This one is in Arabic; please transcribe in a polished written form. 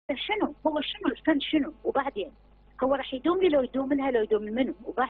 شنو هو، شنو الفن، شنو وبعدين هو راح يدوم لي، لو يدوم لها، لو يدوم منه